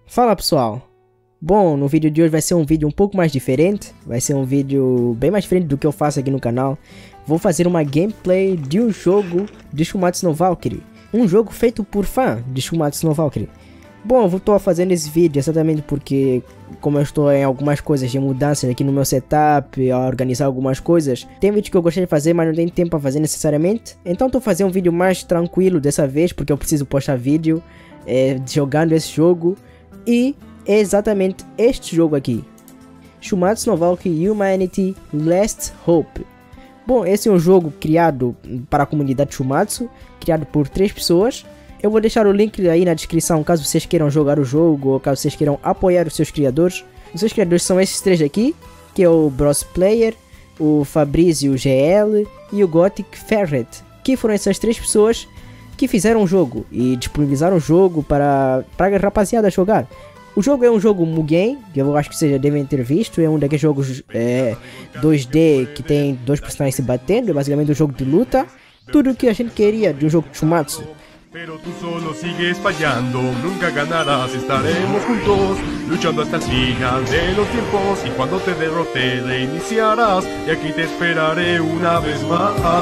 Fala pessoal, bom, no vídeo de hoje vai ser um vídeo um pouco mais diferente, vai ser um vídeo bem mais diferente do que eu faço aqui no canal. Vou fazer uma gameplay de um jogo de Shumatsu no Valkyrie, um jogo feito por fã de Shumatsu no Valkyrie. Bom, eu estou fazendo esse vídeo exatamente porque, como eu estou em algumas coisas de mudanças aqui no meu setup, a organizar algumas coisas, tem vídeo que eu gostaria de fazer, mas não tenho tempo para fazer necessariamente. Então estou fazendo um vídeo mais tranquilo dessa vez, porque eu preciso postar vídeo jogando esse jogo. E é exatamente este jogo aqui, Shumatsu no Valkyrie Humanity Last Hope. Bom, esse é um jogo criado para a comunidade Shumatsu, criado por 3 pessoas. Eu vou deixar o link aí na descrição caso vocês queiram jogar o jogo ou caso vocês queiram apoiar os seus criadores. Os seus criadores são esses 3 aqui, que é o Bros Player, o Fabrizio GL e o Gothic Ferret, que foram essas 3 pessoas que fizeram o jogo e disponibilizaram o jogo para a rapaziada jogar. O jogo é um jogo Mugen, que eu acho que vocês já devem ter visto, é um daqueles jogos 2D que tem 2 personagens se batendo, é basicamente um jogo de luta, tudo o que a gente queria de um jogo de Shumatsu. Pero tú solo sigues fallando, nunca ganarás, estaremos juntos, luchando hasta el final de los tiempos, y cuando te derrote reiniciarás, y aquí te esperaré una vez más.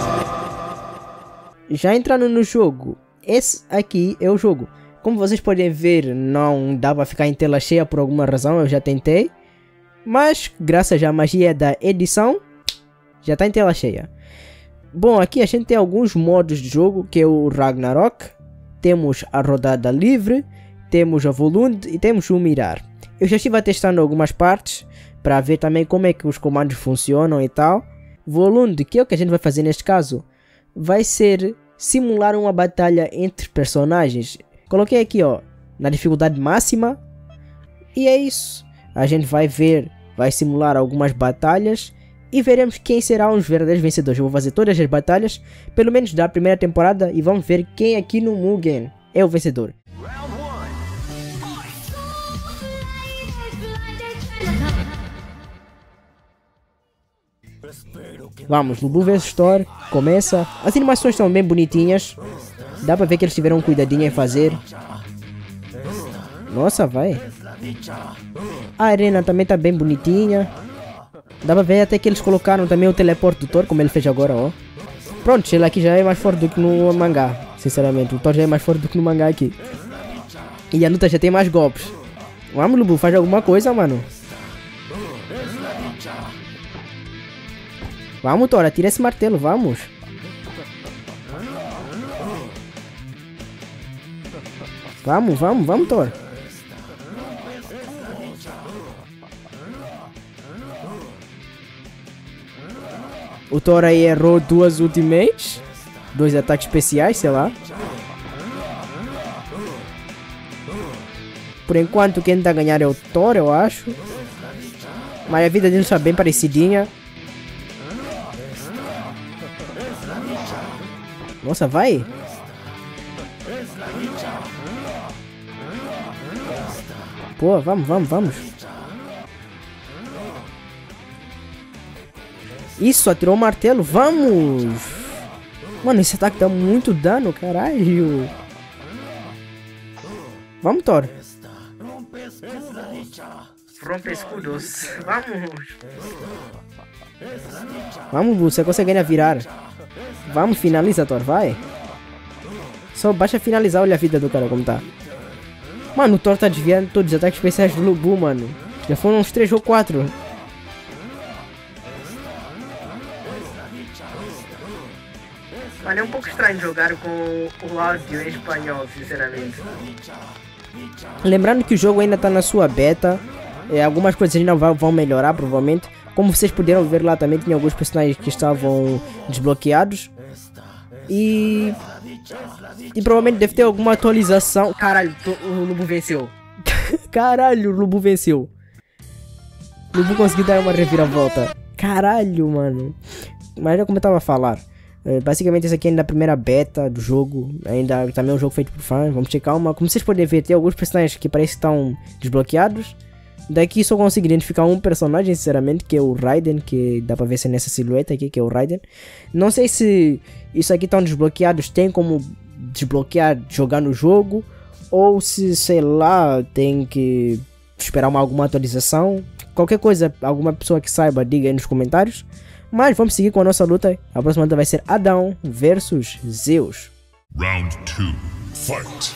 Já entrando no jogo, esse aqui é o jogo. Como vocês podem ver, não dá para ficar em tela cheia por alguma razão, eu já tentei, mas graças à magia da edição, já está em tela cheia. Bom, aqui a gente tem alguns modos de jogo, que é o Ragnarok. Temos a rodada livre, temos a Volund e temos o mirar. Eu já estive testando algumas partes para ver também como é que os comandos funcionam e tal. Volund, que é o que a gente vai fazer neste caso, vai ser simular uma batalha entre personagens. Coloquei aqui ó, na dificuldade máxima e é isso. A gente vai ver, vai simular algumas batalhas e veremos quem será os verdadeiros vencedores. Eu vou fazer todas as batalhas, pelo menos da primeira temporada, e vamos ver quem aqui no Mugen é o vencedor. Vamos, Lubu vs Store, começa. As animações estão bem bonitinhas. Dá pra ver que eles tiveram um cuidadinho em fazer. Nossa, vai. A arena também tá bem bonitinha. Dá pra ver até que eles colocaram também o teleporte do Thor, como ele fez agora, ó. Pronto, ele aqui já é mais forte do que no mangá, sinceramente. O Thor já é mais forte do que no mangá aqui. E a luta já tem mais golpes. Vamos, Lubu, faz alguma coisa, mano. Vamos, Thor, atira esse martelo, vamos. Vamos, Thor. O Thor aí errou 2 ultimates, 2 ataques especiais, sei lá. Por enquanto quem tá a ganhar é o Thor, eu acho. Mas a vida dele está bem parecidinha. Nossa, vai! Pô, vamos. Isso, atirou o martelo, vamos! Mano, esse ataque dá muito dano, caralho! Vamos, Thor! Rompe escudos, vamos! Vamos, você consegue ainda virar. Vamos, finaliza, Thor, vai! Só basta finalizar, olha a vida do cara como tá. Mano, o Thor tá desviando todos os ataques especiais do Lubu, mano. Já foram uns 3 ou 4. Mano, é um pouco estranho jogar com o áudio em espanhol, sinceramente. Lembrando que o jogo ainda está na sua beta. Algumas coisas ainda vão melhorar, provavelmente. Como vocês puderam ver lá, também tinha alguns personagens que estavam desbloqueados. E provavelmente deve ter alguma atualização. Caralho, o Lubu venceu. Caralho, o Lubu venceu. O Lubu conseguiu dar uma reviravolta. Caralho, mano. Mas como eu tava a falar, basicamente esse aqui ainda é a primeira beta do jogo. Ainda também é um jogo feito por fãs. Vamos ter calma. Como vocês podem ver, tem alguns personagens que parece que estão desbloqueados. Daqui só consigo identificar um personagem, sinceramente, que é o Raiden, que dá pra ver se é nessa silhueta aqui, que é o Raiden. Não sei se isso aqui estão desbloqueados, tem como desbloquear jogando o jogo, ou se, sei lá, tem que esperar alguma atualização. Qualquer coisa, alguma pessoa que saiba, diga aí nos comentários. Mas vamos seguir com a nossa luta. A próxima luta vai ser Adão versus Zeus. Round 2. Fight.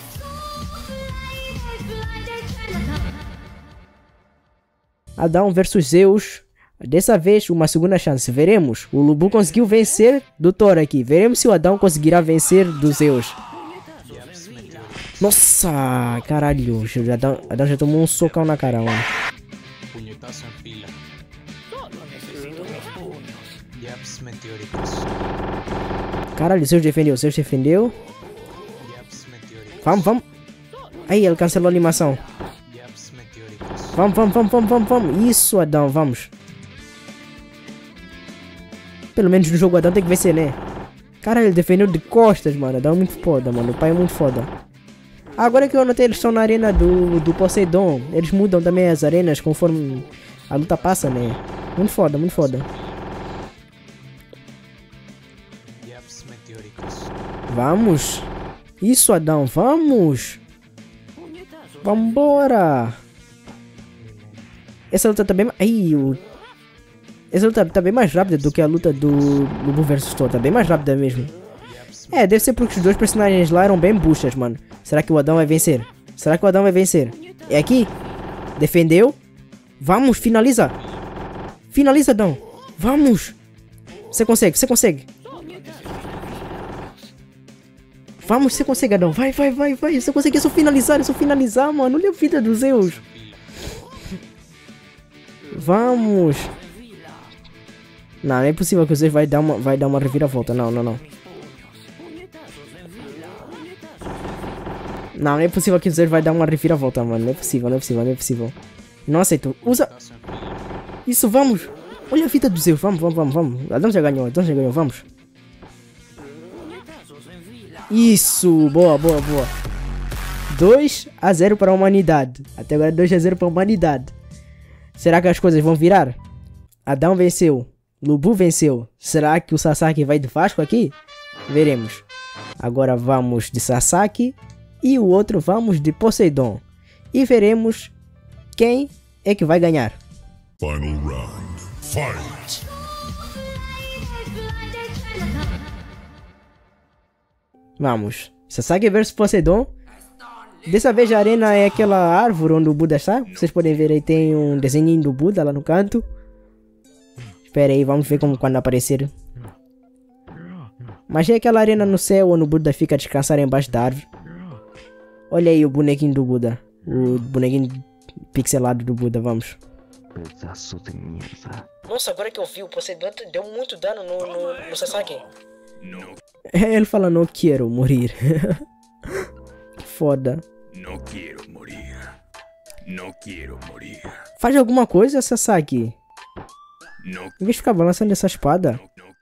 Adão versus Zeus. Dessa vez, uma segunda chance. Veremos. O Lu Bu conseguiu vencer do Thor aqui. Veremos se o Adão conseguirá vencer do Zeus. Nossa, caralho. Adão já tomou um socão na cara, mano. Puñetazo en fila. Jabs meteóricos. Caralho, Zeus defendeu. Jabs meteóricos. Vamos. Aí, ele cancelou a animação. Jabs meteóricos. Vamos. Isso, Adão, vamos. Pelo menos no jogo Adão tem que vencer, né? Caralho, ele defendeu de costas, mano. Adão é muito foda, mano. O pai é muito foda. Agora que eu notei, eles estão na arena do Poseidon. Eles mudam também as arenas conforme a luta passa, né? Muito foda. Jabs meteóricos. Vamos. Isso, Adão, vamos. Vambora. Essa luta também... Essa luta tá bem mais rápida do que a luta do Lu Bu vs Thor. Tá bem mais rápida mesmo. É, deve ser porque os dois personagens lá eram bem buchas, mano. Será que o Adão vai vencer? É aqui? Defendeu? Vamos, finaliza. Finaliza, Adão. Vamos. Você consegue. Vamos, você consegue, Adão. Vai. Você consegue, é só finalizar, mano. Olha a vida dos Zeus. Vamos. Não é possível que o Zeus vai dar uma reviravolta. Não. Não é possível que o Zeus vai dar uma reviravolta, mano. Não é possível. Não aceito. Usa. Isso, vamos. Olha a vida do Zeus. Vamos. Adão já ganhou, vamos. Isso, boa. 2-0 para a humanidade. Até agora 2-0 para a humanidade. Será que as coisas vão virar? Adão venceu. Lu Bu venceu. Será que o Sasaki vai de Vasco aqui? Veremos. Agora vamos de Sasaki. E o outro vamos de Poseidon. E veremos quem é que vai ganhar. Final round. Fight. Vamos. Sasaki versus Poseidon. Dessa vez a arena é aquela árvore onde o Buda está. Vocês podem ver aí, tem um desenho do Buda lá no canto. Espera aí, vamos ver quando aparecer. Mas é aquela arena no céu onde o Buda fica a descansar embaixo da árvore. Olha aí o bonequinho do Buda. O bonequinho pixelado do Buda, vamos. Nossa, agora que eu vi, o Poseidon deu muito dano no Sasaki. Ele fala, não quero morrer. Que foda. Não quero morrer. Faz alguma coisa, Sasaki. Em vez de ficar balançando essa espada.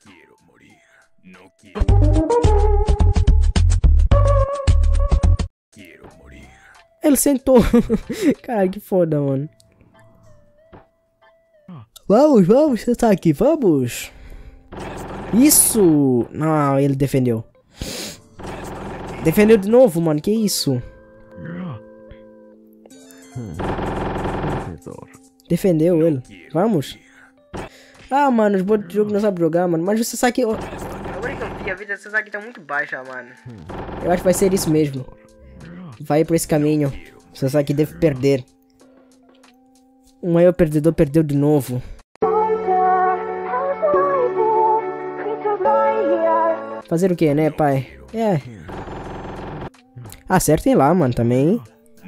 Ele sentou. Cara, que foda, mano. Vamos, Sasaki, vamos. Isso. Não, ele defendeu. Defendeu de novo, mano, que isso? Defendeu ele. Vamos. Ah, mano, os bots de jogo não sabem jogar, mano. Mas o Sasaki... Agora que eu vi, a vida do Sasaki tá muito baixa, mano. Eu acho que vai ser isso mesmo. Vai por esse caminho. O Sasaki deve perder. O maior perdedor perdeu de novo. Fazer o que, né, pai? É. Acertem lá, mano, também.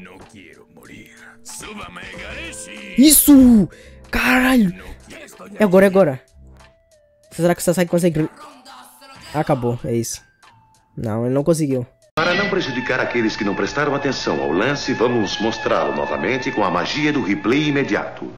Isso! Caralho! É agora. Será que o Sasaki consegue... Acabou, é isso. Não, ele não conseguiu. Para não prejudicar aqueles que não prestaram atenção ao lance, vamos mostrá-lo novamente com a magia do replay imediato.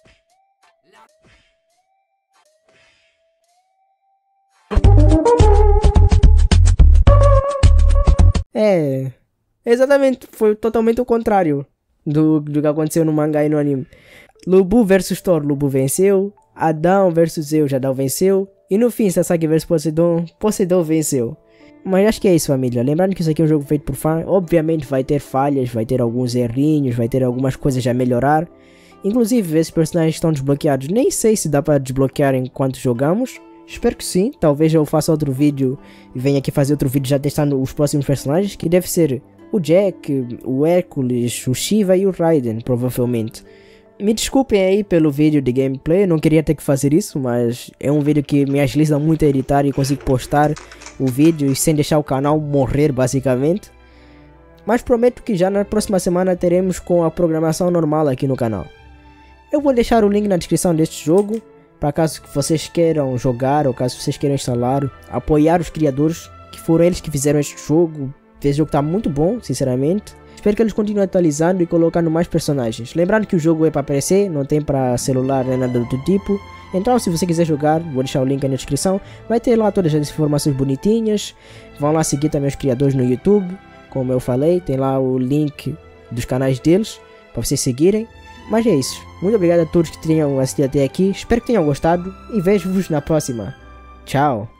É, exatamente, foi totalmente o contrário do que aconteceu no mangá e no anime. Lu Bu versus Thor, Lu Bu venceu. Adão versus Zeus, Adão venceu. E no fim, Sasaki versus Poseidon, Poseidon venceu. Mas acho que é isso, família. Lembrando que isso aqui é um jogo feito por fã. Obviamente vai ter falhas, vai ter alguns errinhos, vai ter algumas coisas a melhorar. Inclusive, esses personagens estão desbloqueados. Nem sei se dá para desbloquear enquanto jogamos. Espero que sim. Talvez eu faça outro vídeo e venha aqui fazer outro vídeo já testando os próximos personagens. Que deve ser o Jack, o Hércules, o Shiva e o Raiden, provavelmente. Me desculpem aí pelo vídeo de gameplay, não queria ter que fazer isso, mas é um vídeo que me agiliza muito a editar e consigo postar o vídeo sem deixar o canal morrer basicamente. Mas prometo que já na próxima semana teremos com a programação normal aqui no canal. Eu vou deixar o link na descrição deste jogo, para caso vocês queiram jogar ou caso vocês queiram instalar, apoiar os criadores, que foram eles que fizeram este jogo. Esse jogo está muito bom, sinceramente. Espero que eles continuem atualizando e colocando mais personagens. Lembrando que o jogo é para PC, não tem para celular nem nada do tipo. Então se você quiser jogar, vou deixar o link aí na descrição. Vai ter lá todas as informações bonitinhas. Vão lá seguir também os criadores no YouTube. Como eu falei, tem lá o link dos canais deles, para vocês seguirem. Mas é isso. Muito obrigado a todos que tenham assistido até aqui. Espero que tenham gostado e vejo-vos na próxima. Tchau.